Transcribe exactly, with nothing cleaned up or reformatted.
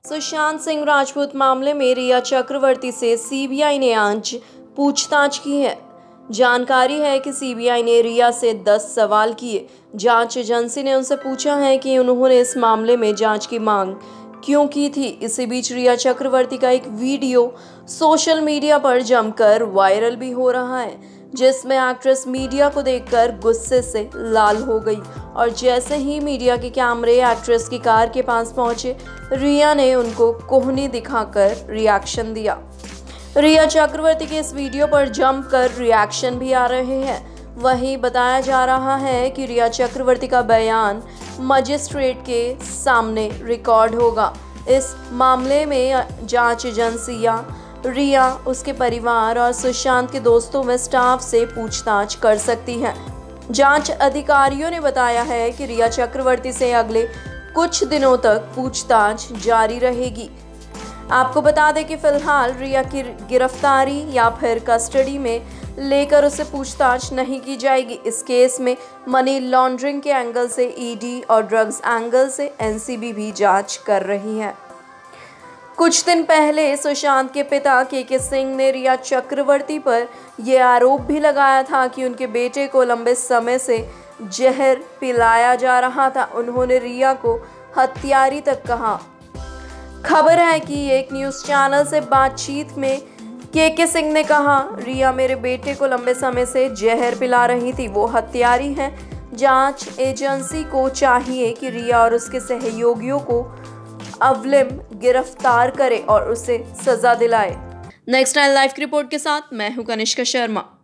सुशांत सिंह राजपूत मामले में रिया चक्रवर्ती से सीबीआई ने आज पूछताछ की है। जानकारी है कि सीबीआई ने रिया से दस सवाल किए। जांच एजेंसी ने उनसे पूछा है कि उन्होंने इस मामले में जांच की मांग क्यों की थी। इसी बीच रिया चक्रवर्ती का एक वीडियो सोशल मीडिया पर जमकर वायरल भी हो रहा है, जिसमें एक्ट्रेस मीडिया को देखकर गुस्से से लाल हो गई और जैसे ही मीडिया के कैमरे एक्ट्रेस की कार के पास पहुंचे, रिया ने उनको कोहनी दिखाकर रिएक्शन दिया। रिया चक्रवर्ती के इस वीडियो पर जमकर रिएक्शन भी आ रहे हैं। वहीं बताया जा रहा है कि रिया चक्रवर्ती का बयान मजिस्ट्रेट के सामने रिकॉर्ड होगा। इस मामले में जांच एजेंसियां रिया, उसके परिवार और सुशांत के दोस्तों में स्टाफ से पूछताछ कर सकती हैं। जांच अधिकारियों ने बताया है कि रिया चक्रवर्ती से अगले कुछ दिनों तक पूछताछ जारी रहेगी। आपको बता दें कि फिलहाल रिया की गिरफ्तारी या फिर कस्टडी में लेकर उसे पूछताछ नहीं की जाएगी। इस केस में मनी लॉन्ड्रिंग के एंगल से ईडी और ड्रग्स एंगल से एनसीबी भी जांच कर रही है। कुछ दिन पहले सुशांत के पिता के के सिंह ने रिया चक्रवर्ती पर यह आरोप भी लगाया था कि उनके बेटे को लंबे समय से जहर पिलाया जा रहा था। उन्होंने रिया को हत्यारी तक कहा। खबर है कि एक न्यूज़ चैनल से बातचीत में के के सिंह ने कहा, रिया मेरे बेटे को लंबे समय से जहर पिला रही थी, वो हत्यारी है। जांच एजेंसी को चाहिए कि रिया और उसके सहयोगियों को अवलिम गिरफ्तार करे और उसे सजा दिलाए। नेक्स्ट टाइम लाइव की रिपोर्ट के साथ मैं हूं कनिष्का शर्मा।